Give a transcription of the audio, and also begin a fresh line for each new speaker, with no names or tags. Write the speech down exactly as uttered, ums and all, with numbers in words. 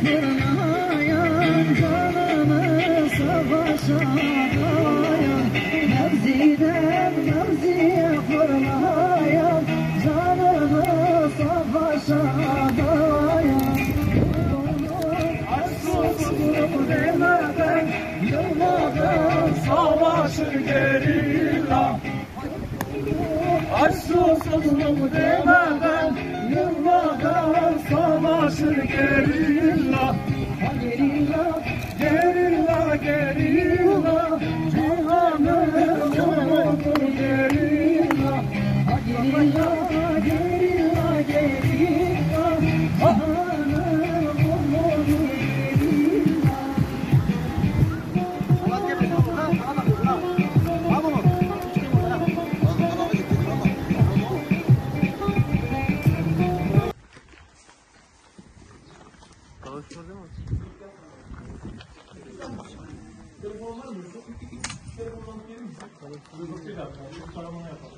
fırlayan canımı savaşa dayan. Mevziden mevziye fırlayan canımı savaşa dayan. Arsuzluk demeden yılmadan savaşır gerilla. Arsuzluk demeden yılmadan savaşır gerilla. Gerilla, gerilla, gerilla, cihanın yoludur gerilla. Gerilla, gerilla, gerilla, cihanın yoludur gerilla.
Kavuşma değil mi? Telefon var mı? Telefondan gelir misin? Kavuşma değil mi? Taramanı yapalım.